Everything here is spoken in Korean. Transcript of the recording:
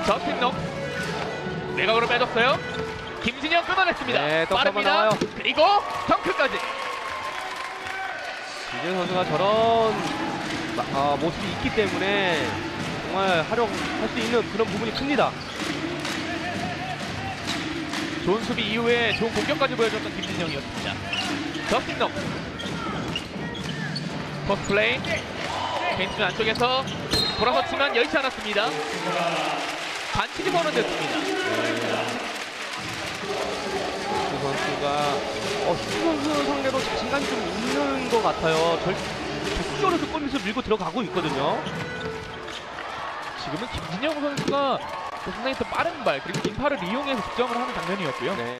저스틴 넉 외곽으로 빼줬어요. 김진영 끊어냈습니다. 네, 또 한번 빠릅니다. 나와요. 그리고 덩크까지. 김진영 선수가 저런 모습이 있기 때문에 정말 활용할 수 있는 그런 부분이 큽니다. 좋은 수비 이후에 좋은 공격까지 보여줬던 김진영이었습니다. 저스틴 넉 포스트 플레이 개인준 안쪽에서 돌아섰지만 여의치 않았습니다. 반칙이 선언됐습니다. 그 선수가 슈 선수 상대로 자신감이 좀 있는 것 같아요. 적극적으로 골밑을 밀고 들어가고 있거든요. 지금은 김진영 선수가 상당히 또 빠른 발 그리고 인파를 이용해서 득점을 하는 장면이었고요. 네.